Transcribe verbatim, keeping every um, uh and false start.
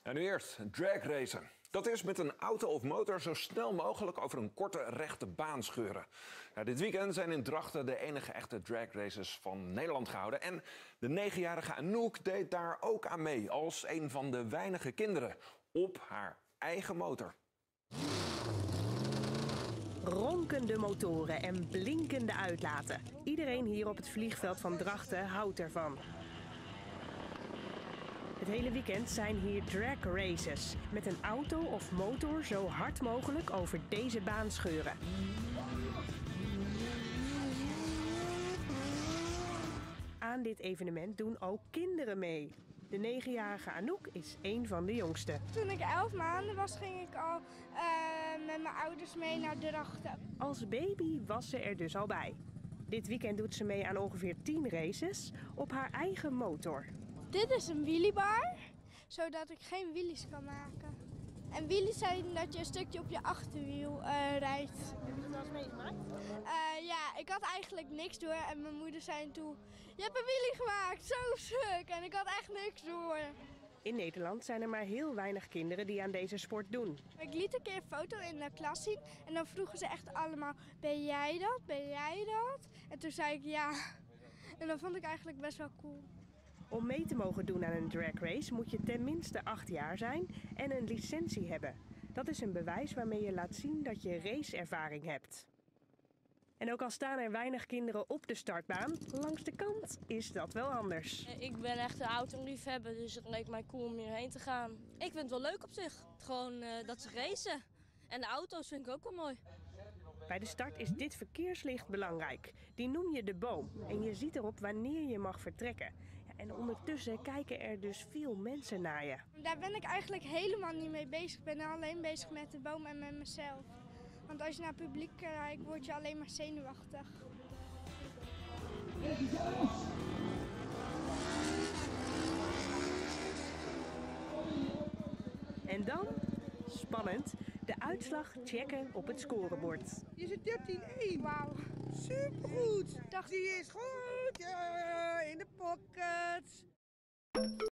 En nu eerst drag racen. Dat is met een auto of motor zo snel mogelijk over een korte rechte baan scheuren. Nou, dit weekend zijn in Drachten de enige echte drag races van Nederland gehouden. En de negenjarige Anouk deed daar ook aan mee als een van de weinige kinderen op haar eigen motor. Ronkende motoren en blinkende uitlaten. Iedereen hier op het vliegveld van Drachten houdt ervan. Het hele weekend zijn hier drag races. Met een auto of motor zo hard mogelijk over deze baan scheuren. Aan dit evenement doen ook kinderen mee. De negenjarige Anouk is één van de jongsten. Toen ik elf maanden was, ging ik al uh, met mijn ouders mee naar Drachten. Als baby was ze er dus al bij. Dit weekend doet ze mee aan ongeveer tien races op haar eigen motor. Dit is een wheeliebar, zodat ik geen wheelies kan maken. En wheelies zijn dat je een stukje op je achterwiel uh, rijdt. Heb je dat wel eens meegemaakt? Uh, ja, ik had eigenlijk niks door en mijn moeder zei toen: je hebt een wheelie gemaakt, zo stuk. En ik had echt niks door. In Nederland zijn er maar heel weinig kinderen die aan deze sport doen. Ik liet een keer een foto in de klas zien en dan vroegen ze echt allemaal: ben jij dat, ben jij dat? En toen zei ik ja. En dat vond ik eigenlijk best wel cool. Om mee te mogen doen aan een drag race moet je tenminste acht jaar zijn en een licentie hebben. Dat is een bewijs waarmee je laat zien dat je raceervaring hebt. En ook al staan er weinig kinderen op de startbaan, langs de kant is dat wel anders. Ik ben echt een autoliefhebber, dus het leek mij cool om hierheen te gaan. Ik vind het wel leuk op zich, gewoon uh, dat ze racen. En de auto's vind ik ook wel mooi. Bij de start is dit verkeerslicht belangrijk. Die noem je de boom en je ziet erop wanneer je mag vertrekken. Ja, en ondertussen kijken er dus veel mensen naar je. Daar ben ik eigenlijk helemaal niet mee bezig. Ik ben alleen bezig met de boom en met mezelf. Want als je naar het publiek kijkt, word je alleen maar zenuwachtig. En dan, spannend, de uitslag checken op het scorebord. Je zit dertien één. Wauw. Supergoed. Die is goed. Ja, in de pocket.